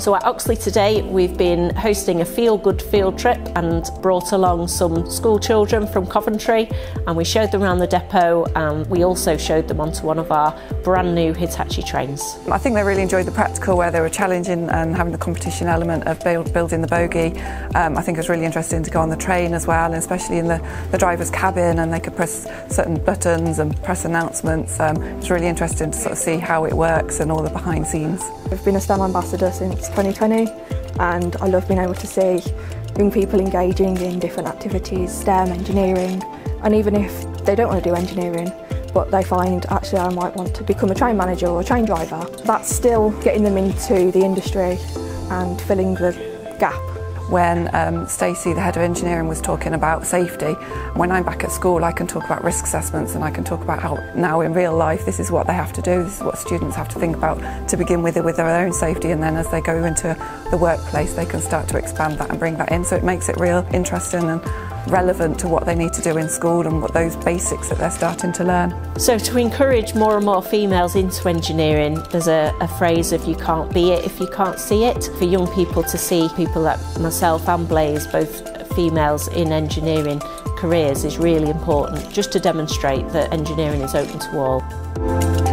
So at Oxley today we've been hosting a feel-good field trip and brought along some school children from Coventry, and we showed them around the depot, and we also showed them onto one of our brand new Hitachi trains. I think they really enjoyed the practical, where they were challenging and having the competition element of building the bogie. I think it was really interesting to go on the train as well, and especially in the driver's cabin, and they could press certain buttons and press announcements. It's really interesting to sort of see how it works and all the behind scenes. I've been a STEM ambassador since 2020, and I love being able to see young people engaging in different activities, STEM, engineering, and even if they don't want to do engineering, but they find actually I might want to become a train manager or a train driver, that's still getting them into the industry and filling the gap. When Stacey, the head of engineering, was talking about safety, when I'm back at school I can talk about risk assessments, and I can talk about how now in real life this is what they have to do, this is what students have to think about to begin with their own safety, and then as they go into the workplace they can start to expand that and bring that in, so it makes it real interesting and relevant to what they need to do in school and what those basics that they're starting to learn. So to encourage more and more females into engineering, there's a phrase of you can't be it if you can't see it. For young people to see people like myself and Blaze, both females in engineering careers, is really important, just to demonstrate that engineering is open to all.